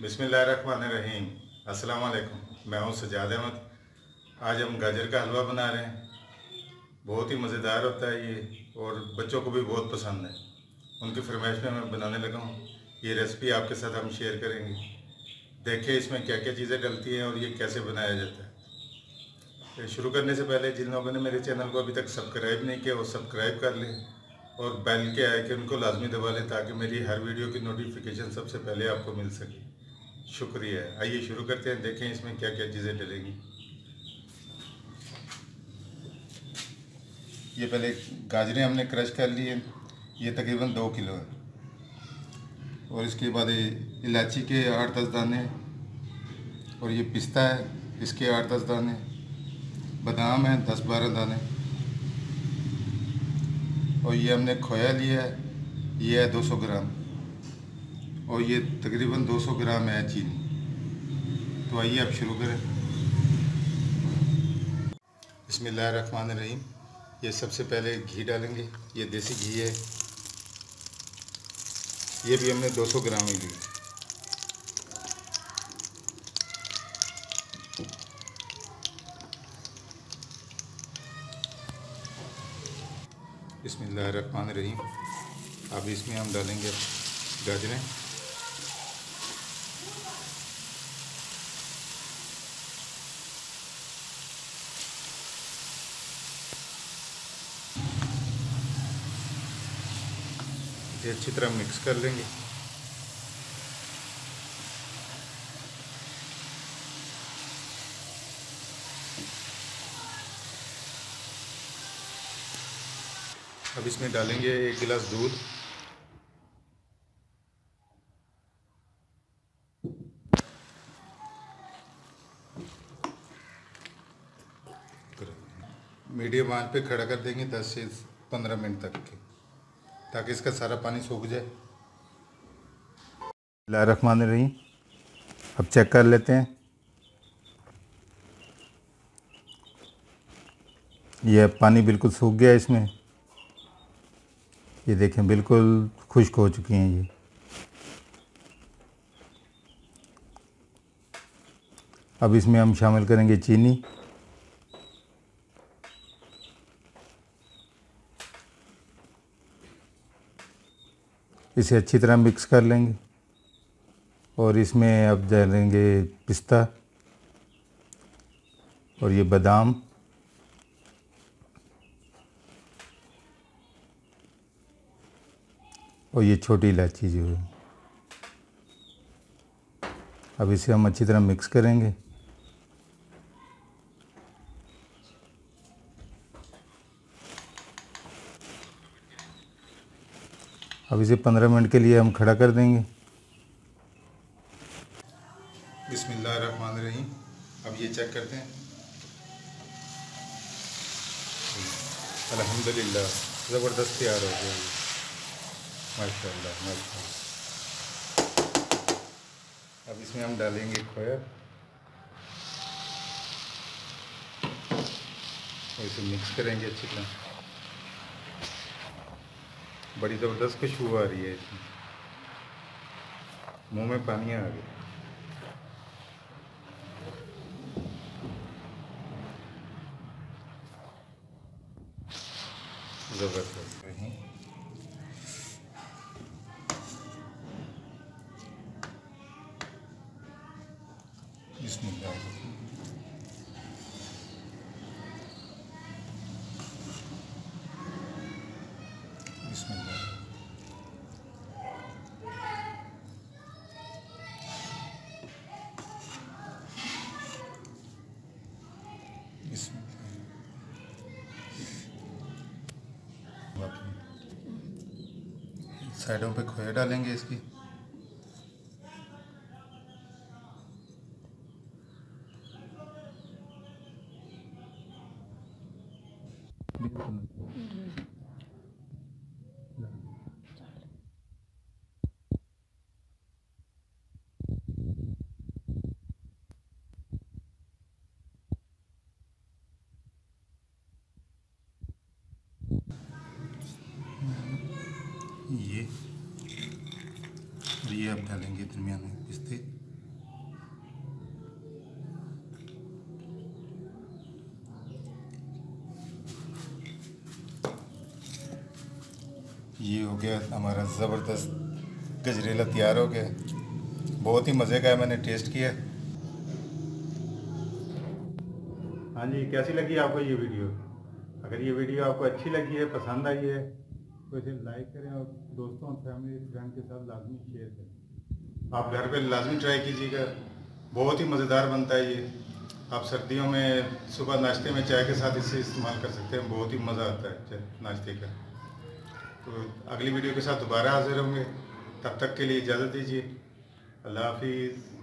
बिस्मिल्लाहिर्रहमानिर्रहीम। अस्सलाम वालेकुम। मैं हूं सजाद अहमद। आज हम गाजर का हलवा बना रहे हैं। बहुत ही मज़ेदार होता है ये और बच्चों को भी बहुत पसंद है। उनकी फरमाइश में मैं बनाने लगा हूं। ये रेसिपी आपके साथ हम शेयर करेंगे। देखें इसमें क्या क्या चीज़ें डलती हैं और ये कैसे बनाया जाता है। तो शुरू करने से पहले जिन लोगों ने मेरे चैनल को अभी तक सब्सक्राइब नहीं किया वो सब्सक्राइब कर लें और बेल के आइकन को लाजमी दबा लें ताकि मेरी हर वीडियो की नोटिफिकेशन सबसे पहले आपको मिल सके। शुक्रिया। आइए शुरू करते हैं। देखें इसमें क्या क्या चीज़ें डलेंगी। ये पहले गाजरें हमने क्रश कर ली हैं। ये तकरीबन 2 किलो है। और इसके बाद इलायची के 8-10 दाने और ये पिस्ता है, इसके 8-10 दाने, बादाम है 10-12 दाने और ये हमने खोया लिया है, ये है 200 ग्राम और ये तकरीबन 200 ग्राम है चीनी। तो आइए अब शुरू करें। बिस्मिल्लाहिर्रहमानिर्रहीम। ये सबसे पहले घी डालेंगे। ये देसी घी है, ये भी हमने 200 ग्राम ही ली। बिस्मिल्लाहिर्रहमानिर्रहीम। अब इसमें हम डालेंगे गाजरें। ये अच्छी तरह मिक्स कर लेंगे। अब इसमें डालेंगे 1 गिलास दूध। मीडियम आंच पे खड़ा कर देंगे 10 से 15 मिनट तक के, ताकि इसका सारा पानी सूख जाए। बिस्मिल्लाहिर्रहमानिर्रहीम। अब चेक कर लेते हैं। यह पानी बिल्कुल सूख गया इसमें। ये देखें बिल्कुल खुश्क हो चुकी हैं ये। अब इसमें हम शामिल करेंगे चीनी। इसे अच्छी तरह मिक्स कर लेंगे और इसमें अब डालेंगे पिस्ता और ये बादाम और ये छोटी इलायची जो है। अब इसे हम अच्छी तरह मिक्स करेंगे। अब इसे 15 मिनट के लिए हम खड़ा कर देंगे। बिस्मिल्लाहिर्रहमानिर्रहीम। अब ये चेक करते हैं। अल्हम्दुलिल्लाह ज़बरदस्त तैयार हो गया। माशाअल्लाह माशाअल्लाह। अब इसमें हम डालेंगे खोया और इसे मिक्स करेंगे अच्छी तरह। बड़ी ज़बरदस्त खुशबू आ रही है इसमें, मुंह में पानी आ गया। ज़बरदस्त है। बिस्मिल्लाह। बिस्मिल्लाह। साइडों पे खोया डालेंगे इसकी। ये अब डालेंगे दरमियान में पिस्ते। ये हो गया हमारा ज़बरदस्त गजरेला तैयार हो गया। बहुत ही मज़े का है, मैंने टेस्ट किया। हाँ जी, कैसी लगी आपको ये वीडियो? अगर ये वीडियो आपको अच्छी लगी है, पसंद आई है, तो इसे लाइक करें और दोस्तों और फैमिली फ्रेंड के साथ लाजमी शेयर करें। आप घर पे लाजमी ट्राई कीजिएगा, बहुत ही मज़ेदार बनता है ये। आप सर्दियों में सुबह नाश्ते में चाय के साथ इसे इस्तेमाल कर सकते हैं, बहुत ही मज़ा आता है नाश्ते का। तो अगली वीडियो के साथ दोबारा हाजिर होंगे, तब तक के लिए इजाज़त दीजिए। अल्लाह हाफिज़।